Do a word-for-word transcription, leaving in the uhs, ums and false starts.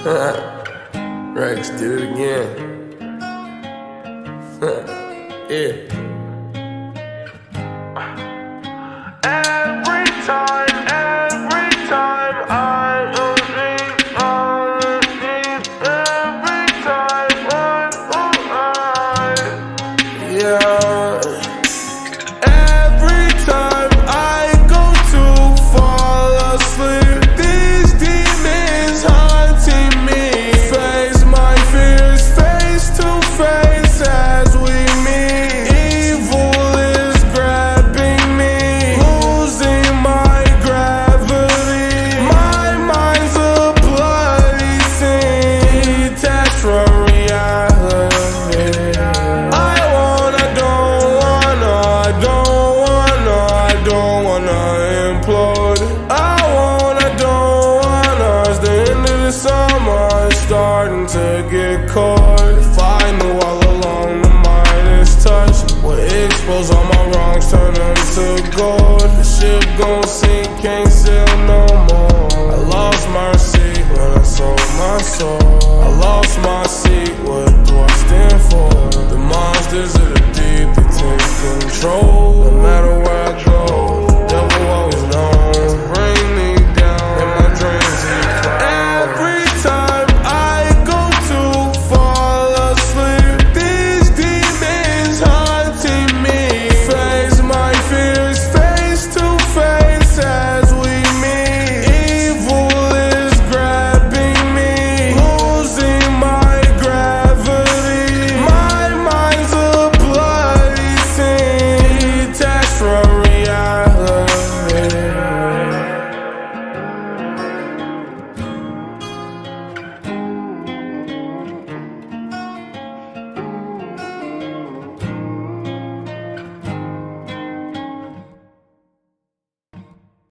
Rex did it again. Yeah. Every time, every time I think on it, every time I, yeah. Every time I go to fall asleep, these demons haunting me. Face my fears face to face as we meet. Evil is grabbing me, losing my gravity. My mind's a bloody scene, detached from reality. I wanna, don't wanna, I don't wanna, I don't wanna implode. I wanna, don't wanna, it's the end of the summer, it's starting to get cold. If I knew all along the Midas touch would expose all my wrongs, turn them to gold. The ship gon'